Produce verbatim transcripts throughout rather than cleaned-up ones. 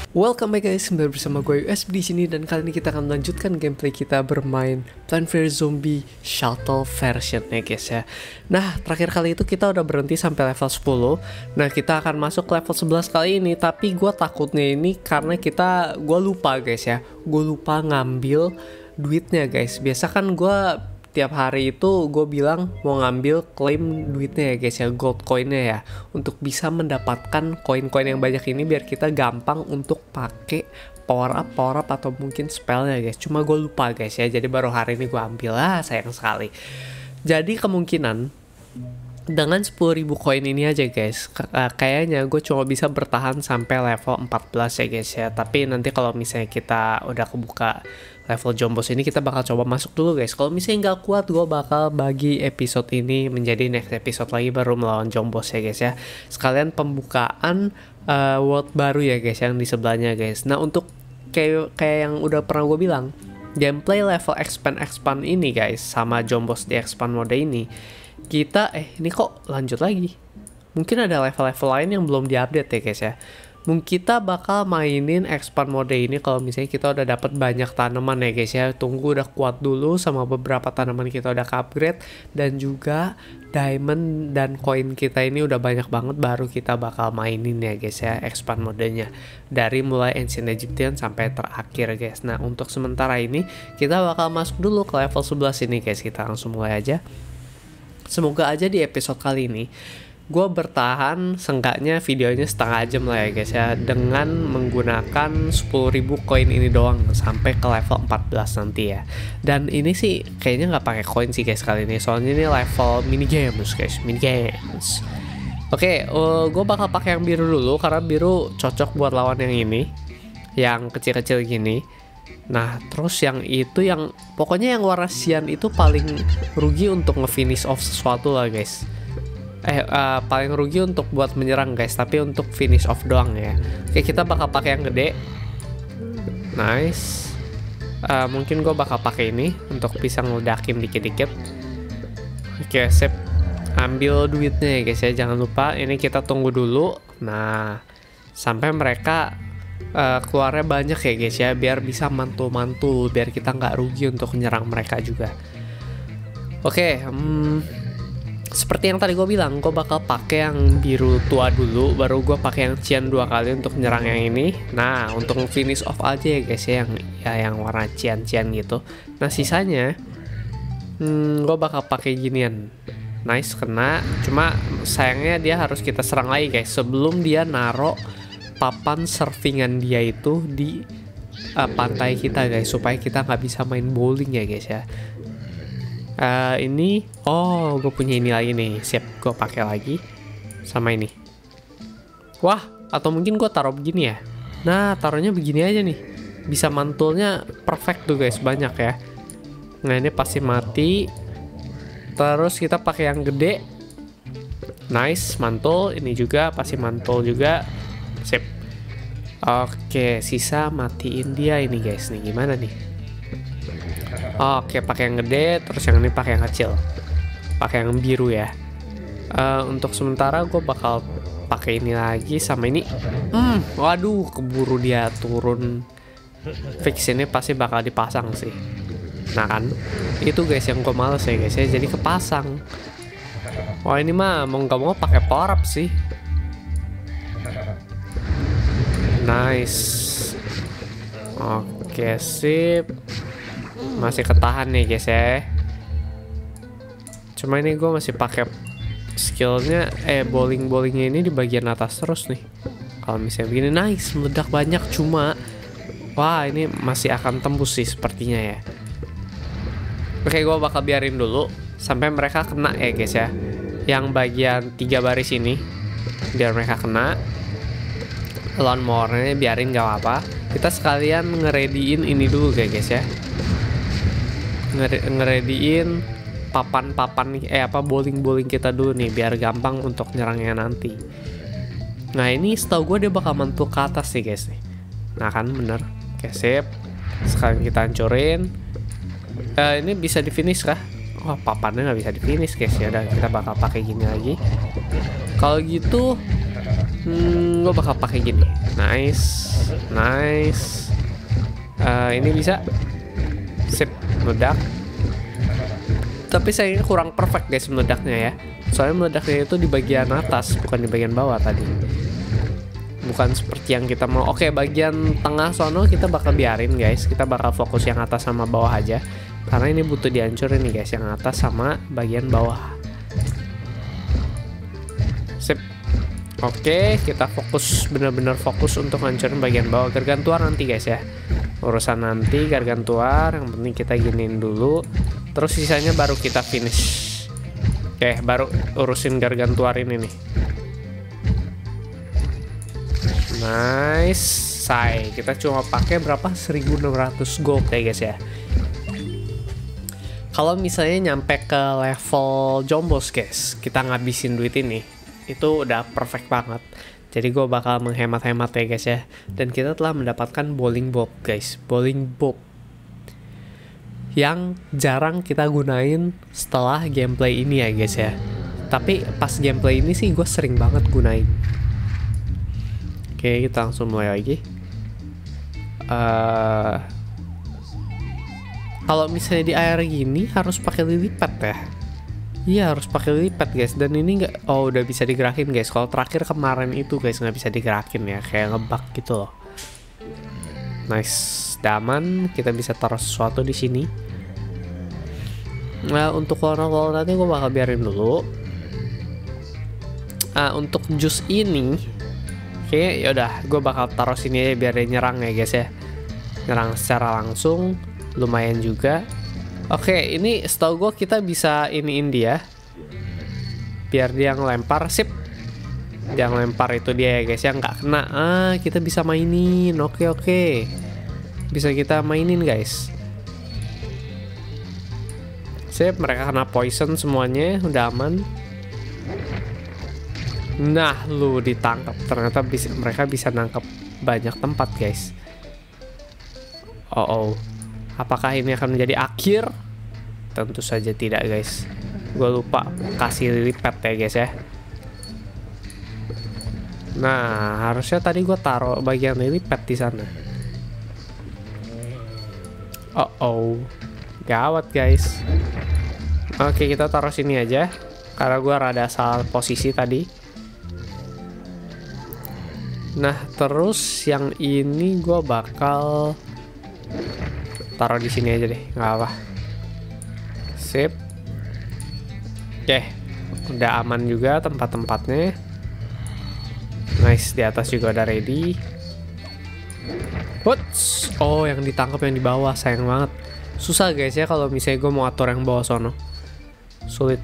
Welcome back guys, kembali bersama gue U S B di sini dan kali ini kita akan melanjutkan gameplay kita bermain Plants vs Zombie Shuttle version ya guys ya. Nah, terakhir kali itu kita udah berhenti sampai level sepuluh. Nah, kita akan masuk level sebelas kali ini, tapi gue takutnya ini karena kita gue lupa guys ya. Gue lupa ngambil duitnya guys. Biasa kan gue tiap hari itu gue bilang mau ngambil klaim duitnya ya guys ya, gold coinnya ya, untuk bisa mendapatkan koin-koin yang banyak ini biar kita gampang untuk pakai power up power up atau mungkin spellnya guys. Cuma gue lupa guys ya, jadi baru hari ini gue ambil, lah sayang sekali. Jadi kemungkinan dengan sepuluh ribu koin ini aja guys, kayaknya gue cuma bisa bertahan sampai level empat belas ya guys ya. Tapi nanti kalau misalnya kita udah kebuka level Jombos ini, kita bakal coba masuk dulu guys. Kalau misalnya nggak kuat, gue bakal bagi episode ini menjadi next episode lagi baru melawan Jombos ya guys ya. Sekalian pembukaan uh, world baru ya guys yang di sebelahnya guys. Nah, untuk kayak kayak yang udah pernah gue bilang, gameplay level expand expand ini guys sama Jombos di expand mode ini, kita eh ini kok lanjut lagi. Mungkin ada level-level lain yang belum diupdate ya guys ya. Mungkin kita bakal mainin expand mode ini kalau misalnya kita udah dapat banyak tanaman ya guys ya. Tunggu udah kuat dulu sama beberapa tanaman kita udah upgrade, dan juga diamond dan koin kita ini udah banyak banget, baru kita bakal mainin ya guys ya expand modenya. Dari mulai Ancient Egyptian sampai terakhir guys. Nah, untuk sementara ini kita bakal masuk dulu ke level sebelas ini guys. Kita langsung mulai aja. Semoga aja di episode kali ini gue bertahan seenggaknya videonya setengah jam lah ya guys ya, dengan menggunakan sepuluh ribu koin ini doang sampai ke level empat belas nanti ya. Dan ini sih kayaknya nggak pakai koin sih guys kali ini, soalnya ini level mini games guys, mini games. Oke, uh, gue bakal pakai yang biru dulu karena biru cocok buat lawan yang ini, yang kecil-kecil gini. Nah, terus yang itu yang pokoknya yang warna cyan itu paling rugi untuk nge-finish off sesuatu lah guys. Eh uh, paling rugi untuk buat menyerang guys, tapi untuk finish off doang ya. Oke, kita bakal pakai yang gede. Nice. Uh, mungkin gue bakal pakai ini untuk bisa ngeledakin dikit-dikit. Oke, sip. Ambil duitnya ya guys ya, jangan lupa. Ini kita tunggu dulu. Nah, sampai mereka uh, keluarnya banyak ya guys ya, biar bisa mantul-mantul, biar kita nggak rugi untuk menyerang mereka juga. Oke, hmm seperti yang tadi gue bilang, gue bakal pakai yang biru tua dulu, baru gue pakai yang cyan dua kali untuk nyerang yang ini. Nah, untuk finish off aja ya guys ya, yang ya yang warna cyan-cyan gitu. Nah, sisanya hmm, gue bakal pakai ginian. Nice, kena. Cuma sayangnya dia harus kita serang lagi guys, sebelum dia naro papan surfingan dia itu di uh, pantai kita guys, supaya kita nggak bisa main bowling ya guys ya. Uh, ini, oh, gue punya ini lagi nih, siap, gue pakai lagi sama ini. Wah, atau mungkin gue taruh begini ya. Nah, taruhnya begini aja nih, bisa mantulnya perfect tuh guys, banyak ya. Nah, ini pasti mati. Terus kita pakai yang gede. Nice, mantul. Ini juga pasti mantul juga. Sip. Oke, sisa matiin dia ini guys. Nih gimana nih? Oke, pakai yang gede, terus yang ini pakai yang kecil, pakai yang biru ya. Uh, untuk sementara gue bakal pakai ini lagi sama ini. Hmm, waduh, keburu dia turun. Fix ini pasti bakal dipasang sih. Nah kan, itu guys yang gue males ya guys ya, jadi kepasang. Wah, ini mah mau nggak mau pakai power up sih. Nice. Oke, sip. Masih ketahan nih guys ya. Cuma ini gue masih pakai skillnya, eh bowling bowlingnya ini di bagian atas terus nih. Kalau misalnya begini, nice, meledak banyak. Cuma wah, ini masih akan tembus sih sepertinya ya. Oke, gue bakal biarin dulu sampai mereka kena ya guys ya, yang bagian tiga baris ini, biar mereka kena. Lawn more-nya biarin gak apa-apa. Kita sekalian ngerediin ini dulu guys ya, ngerediin papan-papan eh apa bowling-bowling kita dulu nih, biar gampang untuk nyerangnya nanti. Nah, ini setahu gue dia bakal mantul ke atas sih guys nih. Nah kan, bener. Oke, sip. Sekarang kita hancurin. Uh, ini bisa di finish kah? Oh, papannya nggak bisa di finish guys ya. Udah, kita bakal pakai gini lagi. Kalau gitu Hmm, gue bakal pakai gini. Nice, nice. Uh, ini bisa. Sip, meledak. Tapi sayangnya kurang perfect guys meledaknya ya. Soalnya meledaknya itu di bagian atas, bukan di bagian bawah tadi. Bukan seperti yang kita mau. Oke, bagian tengah sono kita bakal biarin guys. Kita bakal fokus yang atas sama bawah aja. Karena ini butuh dihancurin nih guys, yang atas sama bagian bawah. Sip. Oke, kita fokus, bener-bener fokus untuk hancurin bagian bawah. Gargantuar nanti guys ya. Urusan nanti Gargantuar, yang penting kita giniin dulu. Terus sisanya baru kita finish. Oke, baru urusin Gargantuar ini nih. Nice, say. Kita cuma pakai berapa? seribu enam ratus gold ya guys ya. Kalau misalnya nyampe ke level Jombos guys, kita ngabisin duit ini, itu udah perfect banget. Jadi gue bakal menghemat-hemat ya guys ya. Dan kita telah mendapatkan bowling bob guys, bowling bob yang jarang kita gunain setelah gameplay ini ya guys ya. Tapi pas gameplay ini sih gue sering banget gunain. Oke, kita langsung mulai lagi. Uh, kalau misalnya di air gini harus pakai lily pad ya. Iya, harus pakai lily pad guys. Dan ini nggak, oh udah bisa digerakin guys. Kalau terakhir kemarin itu guys nggak bisa digerakin ya, kayak ngebug gitu loh. Nice, daman. Kita bisa taruh sesuatu di sini. Nah, untuk warna-warna nanti gue bakal biarin dulu. Uh, untuk jus ini, oke, yaudah, gue bakal taruh sini aja biar dia nyerang ya guys ya. Nyerang secara langsung, lumayan juga. Oke, ini setahu gue kita bisa iniin dia, biar dia ngelempar, sip. Dia ngelempar itu dia ya guys ya, nggak kena. Ah, kita bisa mainin, oke oke. Bisa kita mainin guys. Sip, mereka kena poison semuanya, udah aman. Nah, lu ditangkap. Ternyata bisa, mereka bisa nangkep banyak tempat, guys. Oh, oh. Apakah ini akan menjadi akhir? Tentu saja tidak, guys. Gue lupa kasih lily pad ya, guys ya. Nah, harusnya tadi gue taruh bagian lily pad di sana. Oh, oh. Gawat, guys. Oke, kita taruh sini aja. Karena gue rada salah posisi tadi. Nah, terus yang ini gue bakal taruh di sini aja deh, nggak apa. Sip. Oke, udah aman juga tempat-tempatnya. Nice, di atas juga udah ready. What's? Oh, yang ditangkap yang di bawah, sayang banget. Susah guys ya kalau misalnya gue mau atur yang bawah sono. Sulit.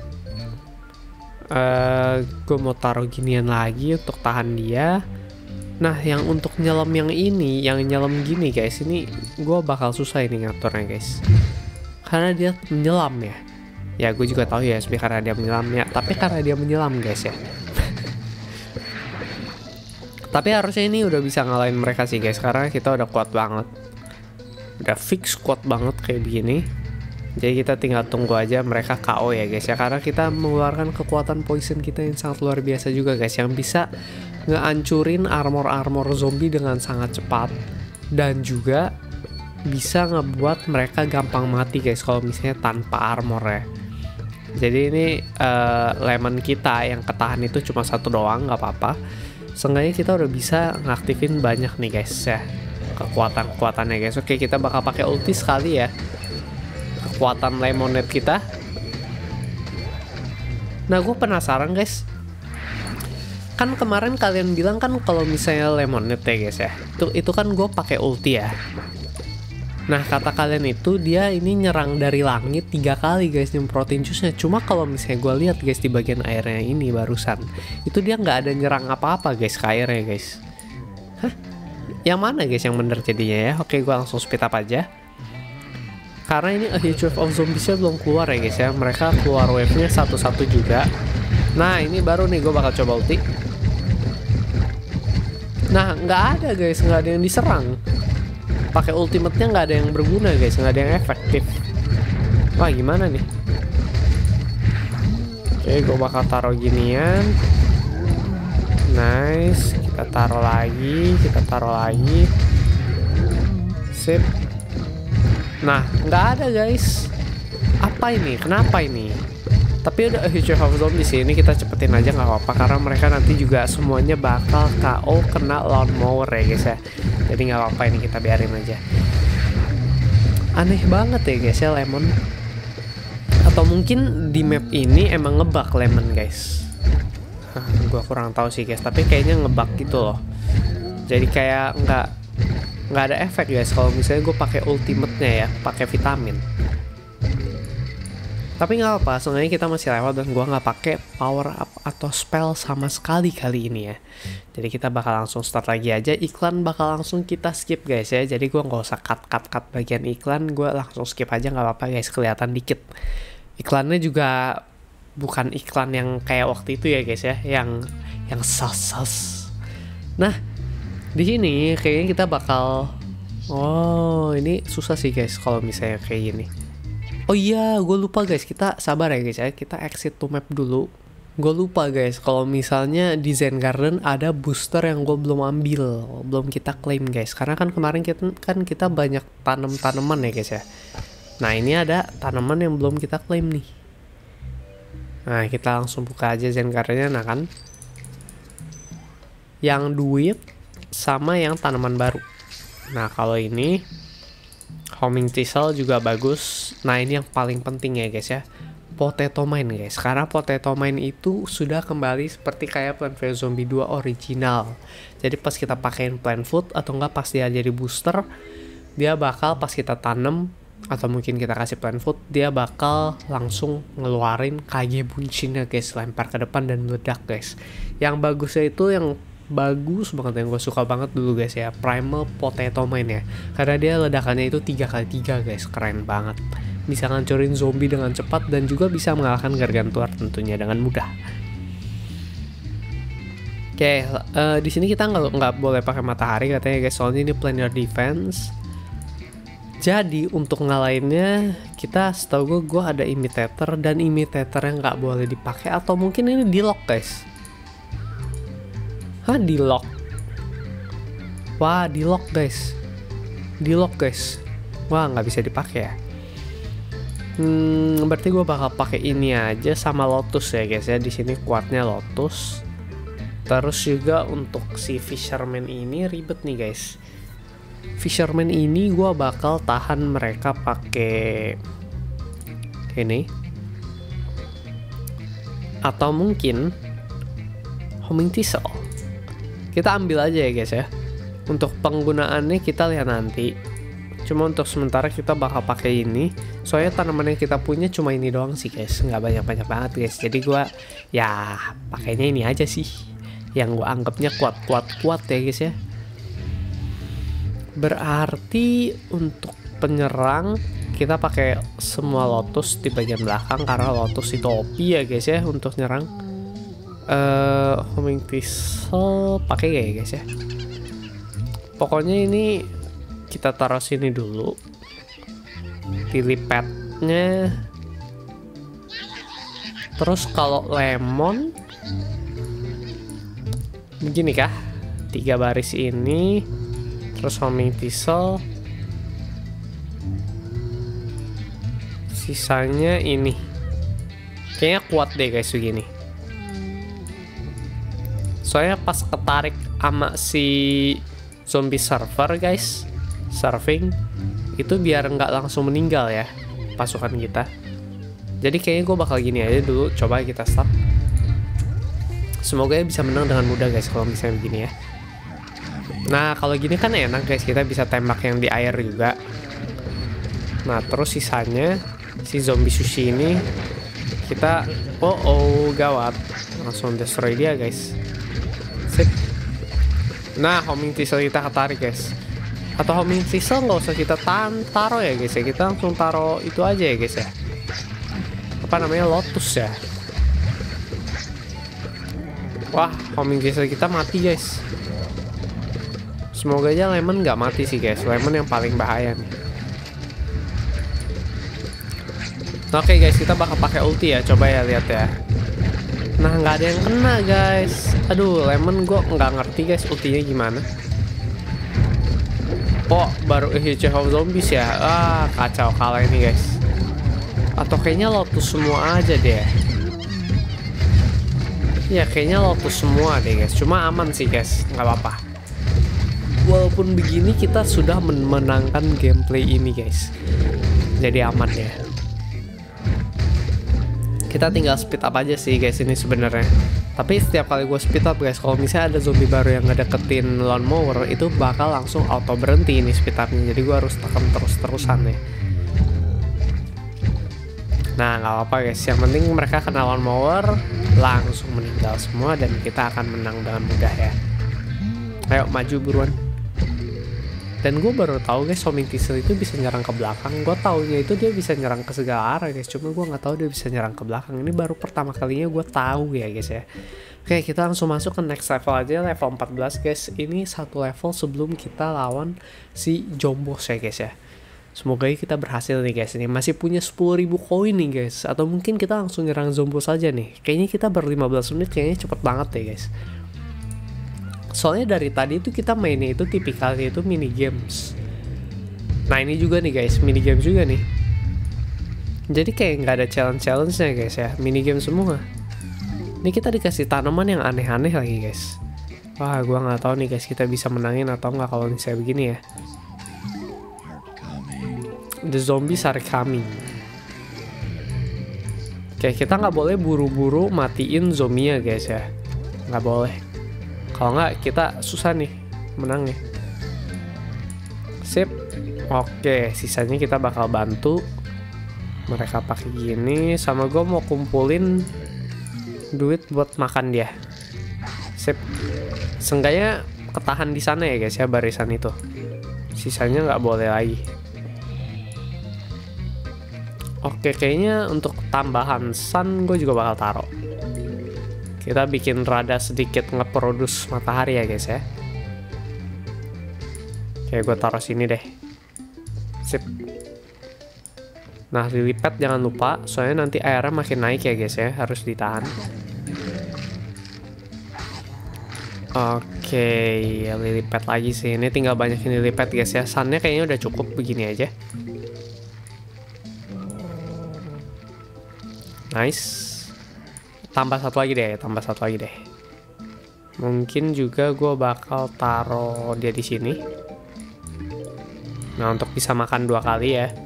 Uh, gue mau taruh ginian lagi untuk tahan dia. Nah, yang untuk nyelam yang ini, yang nyelam gini guys, ini gue bakal susah ini ngaturnya guys. Karena dia menyelam ya. Ya, gue juga tahu ya, sebenarnya karena dia menyelam ya. Tapi karena dia menyelam guys ya. Tapi harusnya ini udah bisa ngalahin mereka sih guys, karena kita udah kuat banget. Udah fix kuat banget kayak begini. Jadi kita tinggal tunggu aja mereka K O ya guys ya. Karena kita mengeluarkan kekuatan poison kita yang sangat luar biasa juga guys, yang bisa ngehancurin armor-armor zombie dengan sangat cepat. Dan juga bisa ngebuat mereka gampang mati guys kalau misalnya tanpa armor ya. Jadi ini uh, lemon kita yang ketahan itu cuma satu doang, nggak apa-apa. Seenggaknya kita udah bisa ngaktifin banyak nih guys ya, kekuatan-kekuatannya guys. Oke, kita bakal pakai ulti sekali ya, kekuatan lemonade kita. Nah, gue penasaran guys, kan kemarin kalian bilang kan kalau misalnya lemonade ya guys ya, itu itu kan gue pakai ulti ya. Nah, kata kalian itu dia ini nyerang dari langit tiga kali guys nyemprotin jusnya. Cuma kalau misalnya gue lihat guys di bagian airnya ini barusan, itu dia nggak ada nyerang apa-apa guys ke airnya guys. Hah? Yang mana guys yang bener jadinya ya? Oke, gue langsung speed up aja. Karena ini A Huge Wave of Zombies-nya belum keluar ya guys ya. Mereka keluar wave-nya satu-satu juga. Nah, ini baru nih gue bakal coba ulti. Nah, nggak ada guys, nggak ada yang diserang. Pakai ultimate-nya nggak ada yang berguna guys, nggak ada yang efektif. Wah, gimana nih? Oke, gue bakal taruh ginian. Nice. Kita taruh lagi. Kita taruh lagi. Sip. Nah, nggak ada guys. Apa ini? Kenapa ini? Tapi udah Future of Zombie sih. Ini kita cepetin aja nggak apa-apa. Karena mereka nanti juga semuanya bakal K O kena lawnmower ya guys ya. Jadi nggak apa-apa, ini kita biarin aja. Aneh banget ya guys ya Lemon. Atau mungkin di map ini emang ngebug Lemon guys. Hah, gua kurang tahu sih guys. Tapi kayaknya ngebug gitu loh. Jadi kayak nggak nggak ada efek guys. Kalau misalnya gue pakai ultimate-nya ya, pakai vitamin. Tapi nggak apa, sebenarnya kita masih lewat dan gua nggak pakai power up atau spell sama sekali kali ini ya. Jadi kita bakal langsung start lagi aja. Iklan bakal langsung kita skip guys ya. Jadi gua nggak usah cut cut cut bagian iklan, gua langsung skip aja nggak apa-apa guys. Kelihatan dikit. Iklannya juga bukan iklan yang kayak waktu itu ya guys ya, yang yang sas-sas. Nah di sini kayaknya kita bakal, oh ini susah sih guys kalau misalnya kayak gini. Oh iya, gue lupa guys, kita sabar ya guys ya, kita exit to map dulu. Gue lupa guys, kalau misalnya di Zen Garden ada booster yang gue belum ambil, belum kita claim guys. Karena kan kemarin kita kan kita banyak tanam tanaman ya guys ya. Nah ini ada tanaman yang belum kita claim nih. Nah kita langsung buka aja Zen Gardennya, nah kan. Yang duit sama yang tanaman baru. Nah kalau ini Homing Thistle juga bagus. Nah ini yang paling penting ya guys ya, Potato Mine guys. Karena Potato Mine itu sudah kembali seperti kayak Plant vs Zombie dua original. Jadi pas kita pakein plant food atau enggak pas dia jadi booster, dia bakal pas kita tanam atau mungkin kita kasih plant food, dia bakal langsung ngeluarin Kage Bunshin ya guys, lempar ke depan dan meledak guys. Yang bagusnya itu yang bagus banget yang gue suka banget dulu guys ya, Primal Potato Mine ya, karena dia ledakannya itu tiga kali tiga guys, keren banget, bisa ngancurin zombie dengan cepat dan juga bisa mengalahkan Gargantuar tentunya dengan mudah. Oke, okay, uh, di sini kita nggak nggak boleh pakai matahari katanya guys, soalnya ini planar defense. Jadi untuk ngalahinnya kita, setahu gue gue ada imitator dan imitator yang nggak boleh dipakai, atau mungkin ini di lock guys. Hah, di lock. Wah, di lock guys. Di lock guys. Wah, nggak bisa dipakai ya. Hmm, berarti gue bakal pakai ini aja sama Lotus ya guys ya. Di sini kuatnya Lotus. Terus juga untuk si Fisherman ini ribet nih guys. Fisherman ini gue bakal tahan mereka pakai ini. Atau mungkin Homing Thistle. Kita ambil aja ya guys ya. Untuk penggunaannya kita lihat nanti. Cuma untuk sementara kita bakal pakai ini. Soalnya tanaman yang kita punya cuma ini doang sih guys, nggak banyak-banyak banget guys. Jadi gua ya pakainya ini aja sih, yang gua anggapnya kuat-kuat-kuat ya guys ya. Berarti untuk penyerang kita pakai semua Lotus di bagian belakang, karena Lotus itu O P ya guys ya untuk nyerang. Uh, Homing Thistle pakai ya guys ya. Pokoknya ini kita taruh sini dulu. Pilih petnya. Terus kalau lemon begini kah? Tiga baris ini. Terus Homing Thistle. Sisanya ini. Kayaknya kuat deh guys begini. Soalnya pas ketarik sama si zombie server guys, surfing itu biar nggak langsung meninggal ya pasukan kita. Jadi kayaknya gue bakal gini aja dulu, coba kita start. Semoga bisa menang dengan mudah guys kalau misalnya begini ya. Nah kalau gini kan enak guys, kita bisa tembak yang di air juga. Nah terus sisanya si zombie sushi ini kita, oh oh gawat, langsung destroy dia guys. Sip. Nah Homing Thistle kita ketarik guys. Atau Homing Thistle nggak usah kita taruh ya guys ya, kita langsung taruh itu aja ya guys ya, apa namanya, Lotus ya. Wah Homing Thistle kita mati guys. Semoga aja Lemon nggak mati sih guys, Lemon yang paling bahaya nih. Oke guys, kita bakal pakai ulti ya, coba ya lihat ya. Nah, nggak ada yang kena guys. Aduh, Lemon gue nggak ngerti guys ultinya gimana. Oh, baru Hitch of Zombies ya. Ah, kacau kalah ini guys. Atau kayaknya Lotus semua aja deh. Ya kayaknya Lotus semua deh guys. Cuma aman sih guys, nggak apa-apa. Walaupun begini kita sudah memenangkan gameplay ini guys. Jadi aman ya. Kita tinggal speed up aja sih guys ini sebenarnya. Tapi setiap kali gue speed up guys, kalau misalnya ada zombie baru yang ngedeketin lawnmower, itu bakal langsung auto berhenti ini speed upnya. Jadi gue harus tekan terus-terusan ya. Nah nggak apa-apa guys, yang penting mereka kena lawnmower langsung meninggal semua dan kita akan menang dengan mudah ya. Ayo maju buruan. Dan gue baru tahu guys, Homing Thistle itu bisa nyerang ke belakang. Gue taunya itu dia bisa nyerang ke segala arah guys, cuma gue nggak tahu dia bisa nyerang ke belakang. Ini baru pertama kalinya gue tahu ya guys ya. Oke, kita langsung masuk ke next level aja, level empat belas guys. Ini satu level sebelum kita lawan si Jombos ya guys ya. Semoga kita berhasil nih guys. Ini masih punya sepuluh ribu koin nih guys. Atau mungkin kita langsung nyerang Zombos aja nih. Kayaknya kita baru lima belas menit, kayaknya cepet banget deh guys. Soalnya dari tadi itu kita mainnya itu tipikalnya itu mini games. Nah ini juga nih guys, mini games juga nih. Jadi kayak nggak ada challenge-challenge-nya guys ya, mini game semua. Ini kita dikasih tanaman yang aneh-aneh lagi guys. Wah gua nggak tahu nih guys kita bisa menangin atau nggak kalau misalnya begini ya. The zombies are coming. Oke, kita nggak boleh buru-buru matiin zombie-nya guys ya, nggak boleh. Kalau nggak kita susah nih menangnya. Sip. Oke, sisanya kita bakal bantu mereka pakai gini. Sama gue mau kumpulin duit buat makan dia. Sip. Seenggaknya ketahan di sana ya guys ya, barisan itu. Sisanya nggak boleh lagi. Oke, kayaknya untuk tambahan sun gue juga bakal taruh. Kita bikin rada sedikit ngeproduce matahari ya guys ya. Oke, gue taruh sini deh. Sip. Nah, lily pad jangan lupa, soalnya nanti airnya makin naik ya guys ya, harus ditahan. Oke, lily pad lagi sih. Ini tinggal banyakin lily pad guys ya. Sunnya kayaknya udah cukup begini aja. Nice. Tambah satu lagi deh, tambah satu lagi deh. Mungkin juga gue bakal taruh dia di sini. Nah, untuk bisa makan dua kali ya.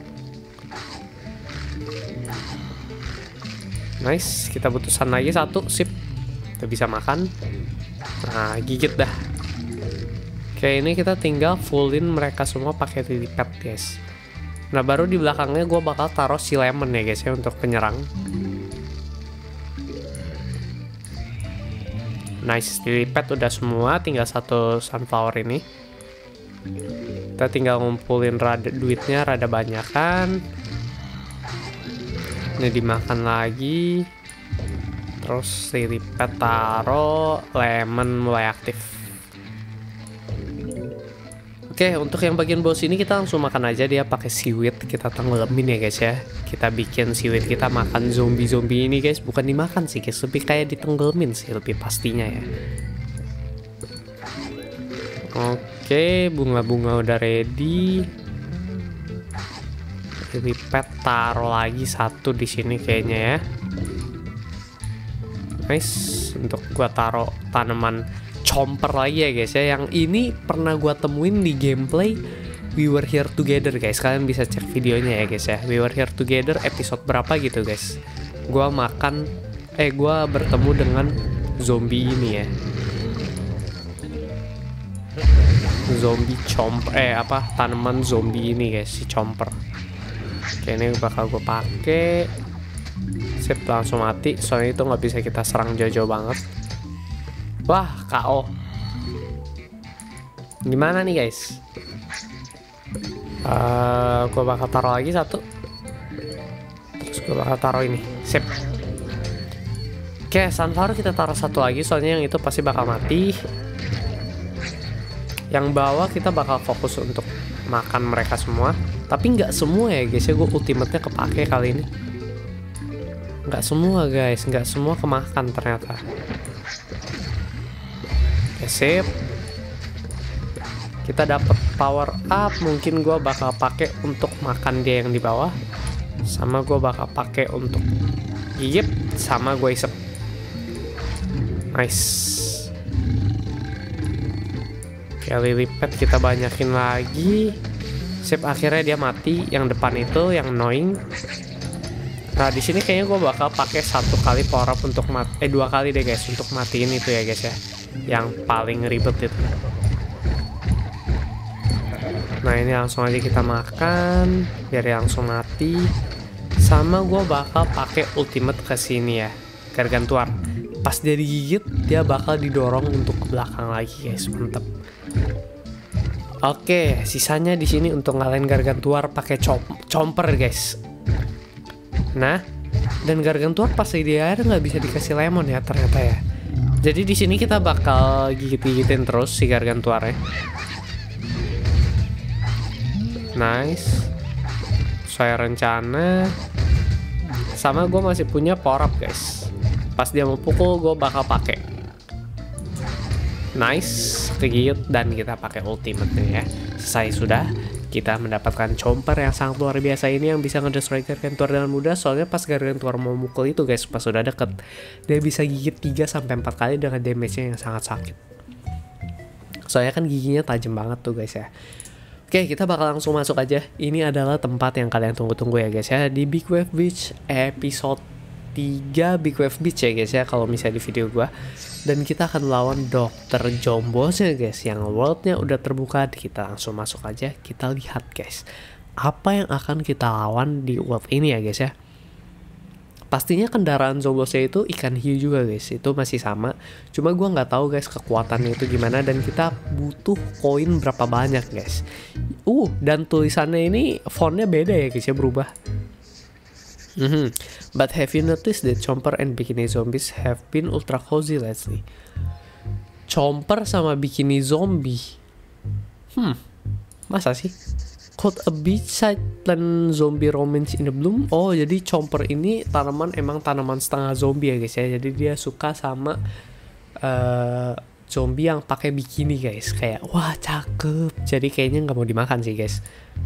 Nice, kita butuh sun lagi satu, sip. Kita bisa makan. Nah, gigit dah. Oke, ini kita tinggal fullin mereka semua pakai lily pad guys. Nah, baru di belakangnya gue bakal taruh si lemon ya guys ya untuk penyerang. Nice, lily pad udah semua, tinggal satu sunflower ini. Kita tinggal ngumpulin rada duitnya rada banyak kan. Ini dimakan lagi. Terus lily pad taro, lemon mulai aktif. Oke, untuk yang bagian bawah sini kita langsung makan aja dia pakai seaweed. Kita tenggelamin ya guys ya. Kita bikin seaweed, kita makan zombie-zombie ini guys. Bukan dimakan sih guys, lebih kayak ditenggelamin sih lebih pastinya ya. Oke, bunga-bunga udah ready. Lily pad taruh lagi satu di sini kayaknya ya. Nice, untuk gua taruh tanaman chomper lagi ya guys ya. Yang ini pernah gua temuin di gameplay We Were Here Together guys. Kalian bisa cek videonya ya guys ya. We Were Here Together episode berapa gitu guys. Gua makan eh gua bertemu dengan zombie ini ya. Zombie chomper eh apa tanaman zombie ini guys, si chomper. Oke, ini bakal gue pakai. Sip, langsung mati. Soalnya itu nggak bisa kita serang jauh-jauh banget. Wah, K O. Gimana nih guys? Uh, gue bakal taruh lagi satu. Terus gue bakal taruh ini. Sip. Oke, sunflower kita taruh satu lagi. Soalnya yang itu pasti bakal mati. Yang bawah kita bakal fokus untuk makan mereka semua. Tapi nggak semua ya guys ya. Gue ultimate-nya kepake kali ini. Nggak semua guys, nggak semua kemakan ternyata. Oke, sip. Kita dapat power up, mungkin gue bakal pakai untuk makan dia yang di bawah, sama gue bakal pakai untuk yep, sama gue isep. Nice. Oke, lily pad kita banyakin lagi. Sip, akhirnya dia mati. Yang depan itu yang annoying. Nah, di sini kayaknya gue bakal pakai satu kali power up untuk mat eh dua kali deh guys untuk matiin itu ya guys ya. Yang paling ribet itu. Nah, ini langsung aja kita makan biar dia langsung mati. Sama gue bakal pakai ultimate ke sini ya, Gargantuar. Pas dia digigit, dia bakal didorong untuk ke belakang lagi guys, mantep. Oke, sisanya di sini untuk ngalahin Gargantuar pakai chom chomper guys. Nah, dan Gargantuar pas di air nggak bisa dikasih lemon ya ternyata ya. Jadi di sini kita bakal gigit-gigitin terus si Gargantuarnya. Nice. Saya rencana. Sama gue masih punya power up guys. Pas dia mau pukul gue bakal pakai. Nice, kegigit dan kita pakai ultimate nya ya. Selesai sudah. Kita mendapatkan chomper yang sangat luar biasa ini yang bisa ngedestroy Gargantuar dengan mudah. Soalnya pas Gargantuar mau mukul itu guys, pas sudah deket, dia bisa gigit tiga sampai empat kali dengan damage-nya yang sangat sakit. Soalnya kan giginya tajam banget tuh guys ya. Oke, kita bakal langsung masuk aja. Ini adalah tempat yang kalian tunggu-tunggu ya guys ya, di Big Wave Beach episode tiga Big Wave Beach ya guys ya, kalau misalnya di video gua. Dan kita akan lawan dokter Jombos ya guys, yang worldnya udah terbuka. Kita langsung masuk aja, kita lihat guys apa yang akan kita lawan di world ini ya guys ya. Pastinya kendaraan Zombosnya itu ikan hiu juga guys, itu masih sama. Cuma gua nggak tahu guys kekuatannya itu gimana, dan kita butuh koin berapa banyak guys. Uh, dan tulisannya ini fontnya beda ya guys ya, berubah. Mm-hmm. But have you noticed that Chomper and Bikini Zombies have been ultra cozy lately? Chomper sama Bikini Zombie. Hmm, masa sih? Could a beachside plant zombie romance in the bloom? Oh, jadi Chomper ini tanaman emang tanaman setengah zombie ya guys ya. Jadi dia suka sama uh, zombie yang pakai bikini guys. Kayak wah cakep. Jadi kayaknya nggak mau dimakan sih guys.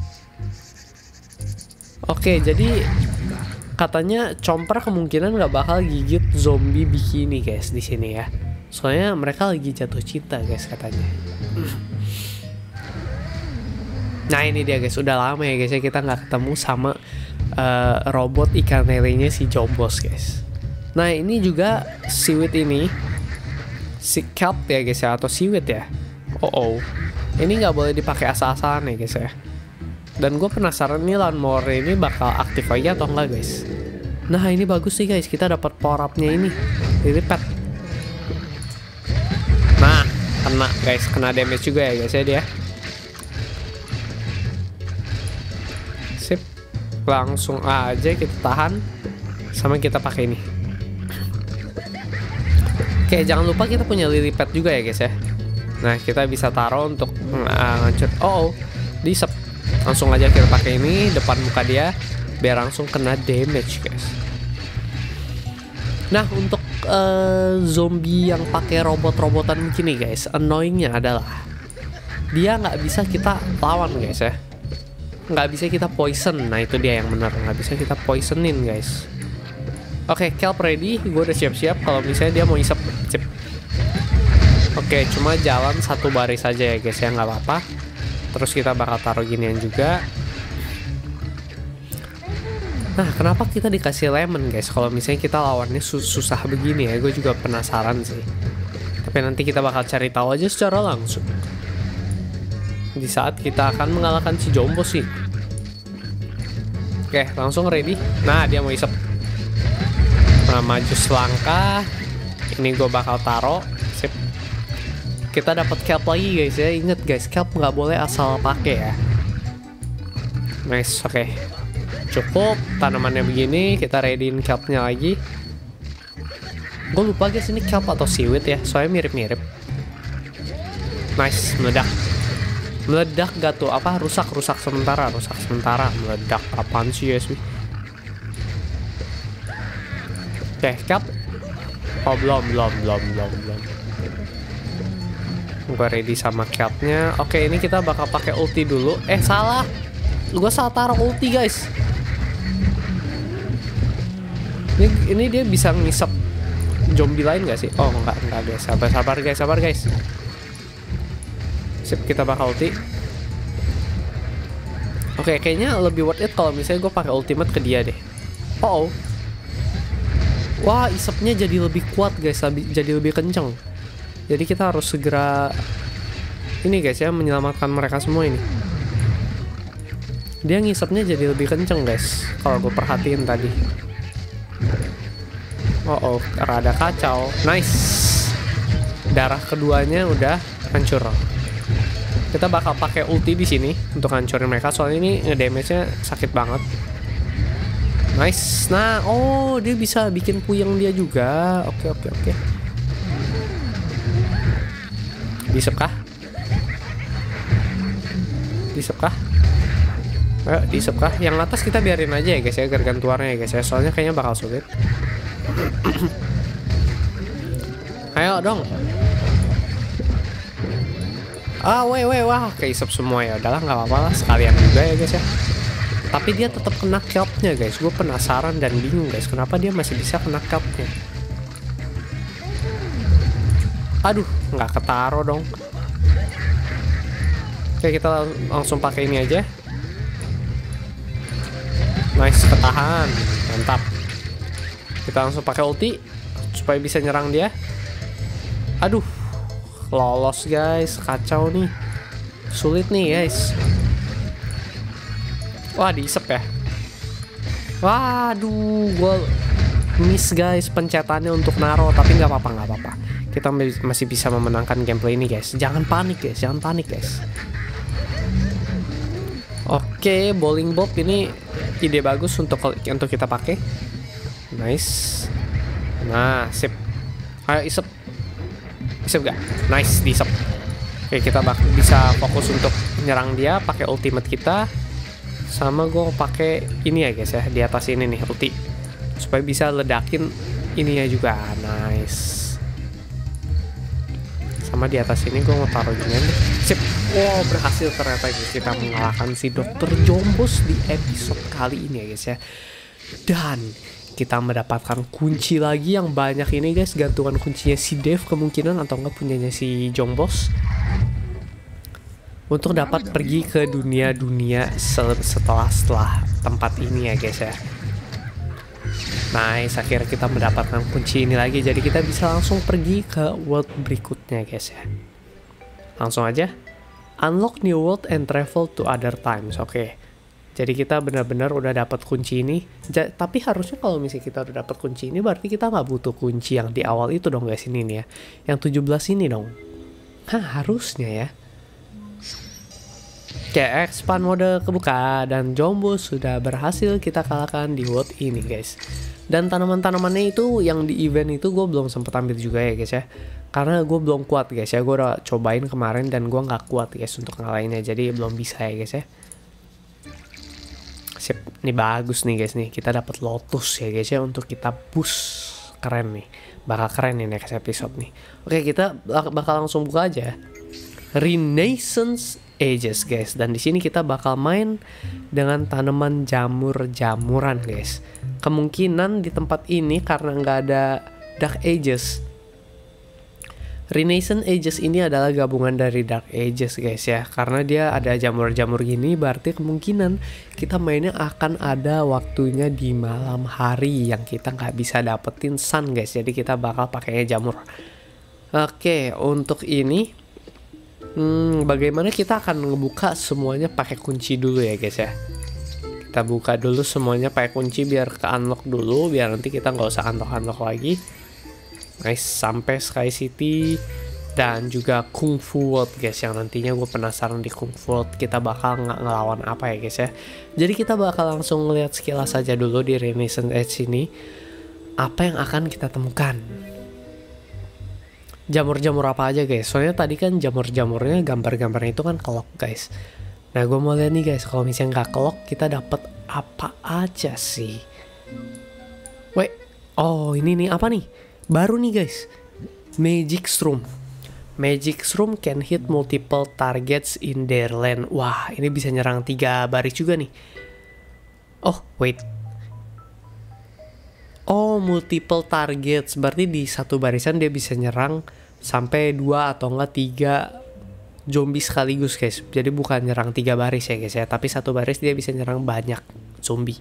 Oke, jadi katanya Chomper kemungkinan nggak bakal gigit zombie bikini guys di sini ya. Soalnya mereka lagi jatuh cinta guys katanya. Nah ini dia guys, udah lama ya guys ya kita nggak ketemu sama uh, robot ikan lelenya si Jombos guys. Nah ini juga seaweed ini, si kelp ya guys ya, atau seaweed ya. Oh oh, ini nggak boleh dipakai asal-asalan ya guys ya. Dan gue penasaran nih lawnmower ini bakal aktif aja atau enggak guys. Nah ini bagus sih guys, kita dapat power up-nya ini, lily pad. Nah kena guys, kena damage juga ya guys ya dia. Sip, langsung aja kita tahan sama kita pakai ini. Oke, jangan lupa kita punya lily pad juga ya guys ya. Nah kita bisa taruh untuk uh, ngancur. Oh, oh disep. Langsung aja kita pakai ini depan muka dia biar langsung kena damage guys. Nah untuk uh, zombie yang pakai robot-robotan begini guys, annoyingnya adalah dia nggak bisa kita lawan guys ya. Nggak bisa kita poison. Nah itu dia yang benar, nggak bisa kita poisonin guys. Oke, okay, kelp ready, gue udah siap-siap kalau misalnya dia mau isep. Sip. Oke, okay, cuma jalan satu baris saja ya guys ya, nggak apa-apa. Terus kita bakal taruh ginian juga. Nah kenapa kita dikasih lemon guys kalau misalnya kita lawannya sus susah begini ya, gue juga penasaran sih. Tapi nanti kita bakal cari tahu aja secara langsung di saat kita akan mengalahkan si Jombo sih. Oke, langsung ready. Nah, dia mau isep. Nah, maju selangkah. Ini gue bakal taruh. Sip. Kita dapat kelp lagi guys ya. Ingat guys, kelp nggak boleh asal pakai ya. Nice, oke. Okay. Cukup tanamannya begini. Kita readyin kelpnya lagi. Gue lupa guys ini kelp atau seaweed ya. Soalnya mirip-mirip. Nice, meledak. Meledak gak tuh? Apa? Rusak, rusak sementara, rusak sementara. Meledak apaan sih ya sih? Oke, cap. Oh belum, belum, belum, belum, belum. Gue ready sama capnya. Oke, ini kita bakal pakai ulti dulu. Eh salah, gue salah taruh ulti guys. Ini, ini dia bisa ngisep zombie lain gak sih? Oh enggak, enggak guys. Sabar, sabar guys, sabar guys. Sip, kita bakal ulti. Oke, kayaknya lebih worth it kalau misalnya gue pakai ultimate ke dia deh. Oh, oh. Wah, isepnya jadi lebih kuat guys, lebih, jadi lebih kenceng. Jadi kita harus segera ini guys ya, menyelamatkan mereka semua ini. Dia ngisepnya jadi lebih kenceng guys, kalau gue perhatiin tadi. Oh, oh, rada kacau. Nice. Darah keduanya udah hancur. Kita bakal pakai ulti di sini untuk hancurin mereka, soalnya ini ngedamage-nya sakit banget. Nice. Nah, oh dia bisa bikin puyeng dia juga. Oke, oke, oke. Disep kah? Disep kah? Ayo, disep kah? Yang atas kita biarin aja ya guys ya, gargantuarnya ya guys ya. Soalnya kayaknya bakal sulit. Ayo dong. Ah, weh, weh, wah, keisep semua ya. Udahlah, nggak apa-apa lah, sekalian juga ya guys ya. Tapi dia tetap kena kelpnya guys. Gue penasaran dan bingung guys, kenapa dia masih bisa kena kelpnya. Aduh, nggak ketaro dong. Oke, kita langsung pakai ini aja. Nice, ketahan, mantap. Kita langsung pakai ulti supaya bisa nyerang dia. Aduh, lolos guys, kacau nih, sulit nih guys. Wah, diisep ya. Waduh, gue miss guys pencetannya untuk naro, tapi nggak apa-apa, nggak apa-apa. Kita masih bisa memenangkan gameplay ini guys. Jangan panik guys, jangan panik guys. Oke, bowling bob ini ide bagus untuk untuk kita pakai. Nice. Nah, sip. Ayo isep. Isep gak? Nice, diisep. Oke, kita bak bisa fokus untuk nyerang dia pakai ultimate kita. Sama gue pakai ini ya guys ya, di atas ini nih ulti, supaya bisa ledakin ininya juga. Nice. Sama di atas ini gue mau taruh gini nih. Sip. Wow, berhasil ternyata guys, kita mengalahkan si dokter Jombos di episode kali ini ya guys ya. Dan kita mendapatkan kunci lagi yang banyak ini guys, gantungan kuncinya si Dave kemungkinan, atau enggak punyanya si Jombos, untuk dapat pergi ke dunia-dunia setelah setelah tempat ini ya guys ya. Nice, akhirnya kita mendapatkan kunci ini lagi, jadi kita bisa langsung pergi ke world berikutnya guys ya. Langsung aja, unlock new world and travel to other times. Oke, okay. Jadi kita benar-benar udah dapat kunci ini. Ja tapi harusnya kalau misalnya kita udah dapat kunci ini, berarti kita nggak butuh kunci yang di awal itu dong guys, ini nih ya, yang tujuh belas ini dong. Hah, harusnya ya. Oke, expand mode kebuka dan Jombos sudah berhasil kita kalahkan di world ini guys. Dan tanaman-tanamannya itu yang di event itu gue belum sempet ambil juga ya guys ya, karena gue belum kuat guys ya. Gue udah cobain kemarin dan gue nggak kuat guys untuk ngalahinnya, jadi belum bisa ya guys ya. Sip, ini bagus nih guys nih, kita dapat lotus ya guys ya untuk kita boost. Keren nih, bakal keren nih next episode nih. Oke, kita bakal langsung buka aja Renaissance Ages guys, dan di sini kita bakal main dengan tanaman jamur-jamuran guys. Kemungkinan di tempat ini karena nggak ada Dark Ages. Renaissance Ages ini adalah gabungan dari Dark Ages guys ya, karena dia ada jamur-jamur gini, berarti kemungkinan kita mainnya akan ada waktunya di malam hari yang kita nggak bisa dapetin sun guys, jadi kita bakal pakainya jamur. Oke, untuk ini Hmm, bagaimana kita akan ngebuka semuanya pakai kunci dulu ya guys ya. Kita buka dulu semuanya pakai kunci biar ke unlock dulu, biar nanti kita nggak usah unlock-unlock lagi. Nice, sampai Sky City dan juga Kung Fu World guys, yang nantinya gue penasaran di Kung Fu World kita bakal ng ngelawan apa ya guys ya. Jadi kita bakal langsung ngeliat sekilas saja dulu di Renaissance Age ini apa yang akan kita temukan. Jamur-jamur apa aja guys, soalnya tadi kan jamur-jamurnya gambar-gambarnya itu kan kelok guys. Nah gue mau lihat nih guys, kalau misalnya nggak kelok kita dapat apa aja sih. Wait, Oh ini nih apa nih? Baru nih guys. Magic Shroom. Magic Shroom can hit multiple targets in their lane. Wah ini bisa nyerang tiga baris juga nih. Oh wait. Oh multiple targets. Berarti di satu barisan dia bisa nyerang sampai dua atau enggak tiga zombie sekaligus guys. Jadi bukan nyerang tiga baris ya guys ya. Tapi satu baris dia bisa nyerang banyak zombie.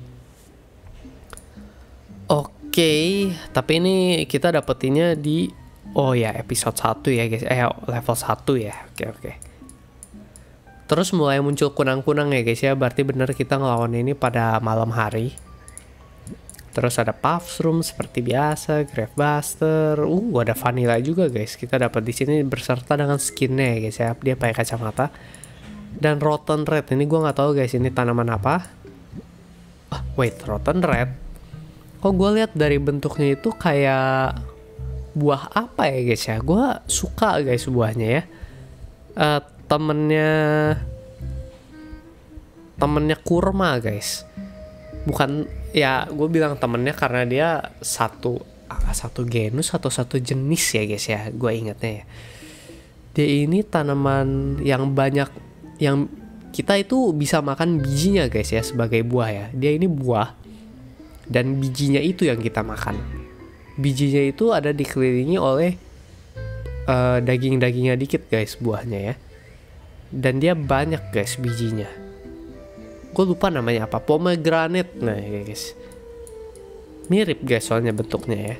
Oke. Oke, okay, tapi ini kita dapetinnya di oh ya episode satu ya guys. Eh level satu ya. Oke okay, oke. Okay. Terus mulai muncul kunang-kunang ya guys ya. Berarti bener kita ngelawan ini pada malam hari. Terus ada Puff Room seperti biasa, Gravebuster. Uh, ada Vanilla juga guys. Kita dapat di sini berserta dengan skinnya ya guys ya. Dia pakai kacamata. Dan Rotten Red. Ini gue nggak tahu guys ini tanaman apa. Ah, wait, Rotten Red. Kok gue lihat dari bentuknya itu kayak buah apa ya guys ya? Gue suka guys buahnya ya. Uh, temennya temennya kurma guys. Bukan ya gue bilang temennya karena dia satu satu genus atau satu jenis ya guys ya. Gue ingatnya ya. Dia ini tanaman yang banyak yang kita itu bisa makan bijinya guys ya sebagai buah ya. Dia ini buah. Dan bijinya itu yang kita makan. Bijinya itu ada dikelilingi oleh uh, daging-dagingnya dikit guys buahnya ya. Dan dia banyak guys bijinya. Gue lupa namanya apa. Pomegranate. Nah ya guys. Mirip guys soalnya bentuknya ya.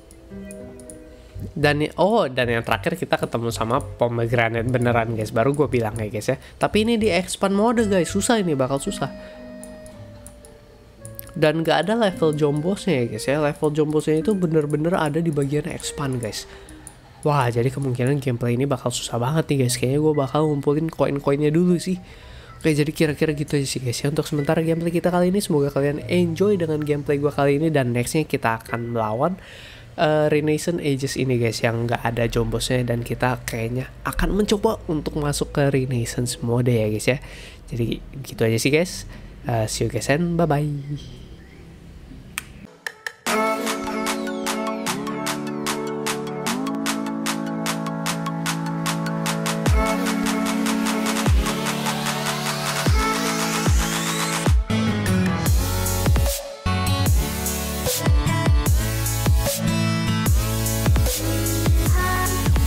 Dan oh dan yang terakhir kita ketemu sama pomegranate beneran guys. Baru gue bilang ya guys ya. Tapi ini di expand mode guys. Susah ini bakal susah. Dan gak ada level jombosnya ya guys ya. Level jombosnya itu bener-bener ada di bagian expand guys. Wah jadi kemungkinan gameplay ini bakal susah banget nih guys. Kayaknya gue bakal ngumpulin koin-koinnya dulu sih. Oke jadi kira-kira gitu aja sih guys ya. Untuk sementara gameplay kita kali ini. Semoga kalian enjoy dengan gameplay gue kali ini. Dan nextnya kita akan melawan uh, Renaissance Ages ini guys. Yang gak ada jombosnya. Dan kita kayaknya akan mencoba untuk masuk ke Renaissance mode ya guys ya. Jadi gitu aja sih guys. uh, See you guys and bye bye.